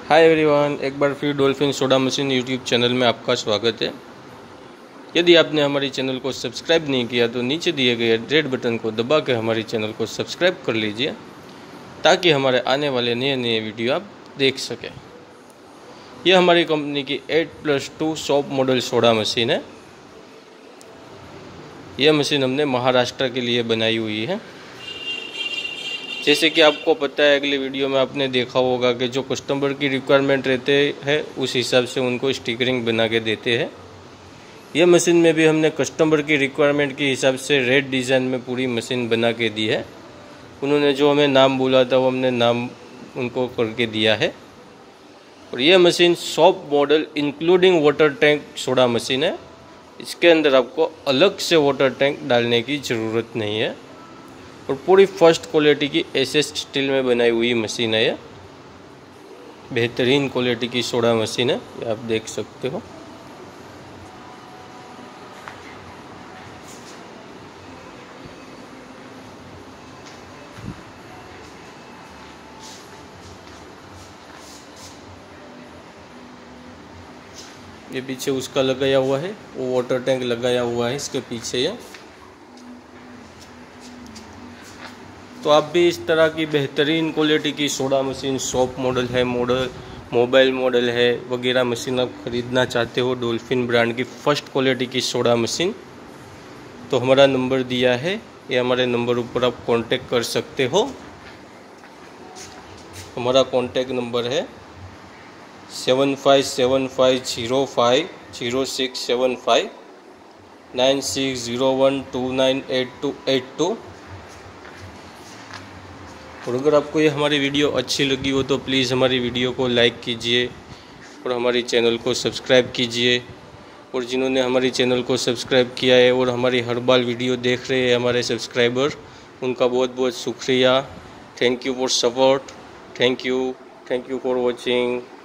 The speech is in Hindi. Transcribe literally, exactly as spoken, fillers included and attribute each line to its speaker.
Speaker 1: हाय एवरीवन, एक बार फिर dolphin soda machine YouTube channel में आपका स्वागत है। यदि आपने हमारी चैनल को सब्सक्राइब नहीं किया तो नीचे दिए गए रेड बटन को दबा के हमारी चैनल को सब्सक्राइब कर लीजिए ताकि हमारे आने वाले नए नए वीडियो आप देख सकें। यह हमारी कंपनी की एट प्लस टू सॉप मॉडल सोडा मशीन है। यह मशीन हमने महाराष्ट्र के लिए बनाई हुई है। जैसे कि आपको पता है, अगले वीडियो में आपने देखा होगा कि जो कस्टमर की रिक्वायरमेंट रहते हैं उस हिसाब से उनको स्टिकरिंग बना के देते हैं। यह मशीन में भी हमने कस्टमर की रिक्वायरमेंट के हिसाब से रेड डिज़ाइन में पूरी मशीन बना के दी है। उन्होंने जो हमें नाम बोला था वो हमने नाम उनको करके दिया है। और यह मशीन सॉप model including water tank soda machine है। इसके अंदर आपको अलग से वाटर टैंक डालने की ज़रूरत नहीं है और पूरी फर्स्ट क्वालिटी की एसएस स्टील में बनाई हुई मशीन है। यह बेहतरीन क्वालिटी की सोडा मशीन है, ये आप देख सकते हो। ये पीछे उसका लगाया हुआ है, वो वाटर टैंक लगाया हुआ है इसके पीछे। ये तो आप भी इस तरह की बेहतरीन क्वालिटी की सोडा मशीन, सॉप मॉडल है, मॉडल मोबाइल मॉडल है वगैरह मशीन आप ख़रीदना चाहते हो, डॉल्फिन ब्रांड की फर्स्ट क्वालिटी की सोडा मशीन, तो हमारा नंबर दिया है, ये हमारे नंबर ऊपर आप कांटेक्ट कर सकते हो। हमारा कांटेक्ट नंबर है seven five seven five zero five zero six seven five nine six zero one two nine eight two eight two. और अगर आपको ये हमारी वीडियो अच्छी लगी हो तो प्लीज़ हमारी वीडियो को लाइक कीजिए और हमारी चैनल को सब्सक्राइब कीजिए। और जिन्होंने हमारी चैनल को सब्सक्राइब किया है और हमारी हर बार वीडियो देख रहे हैं हमारे सब्सक्राइबर, उनका बहुत बहुत शुक्रिया। Thank you for support. Thank you thank you for watching.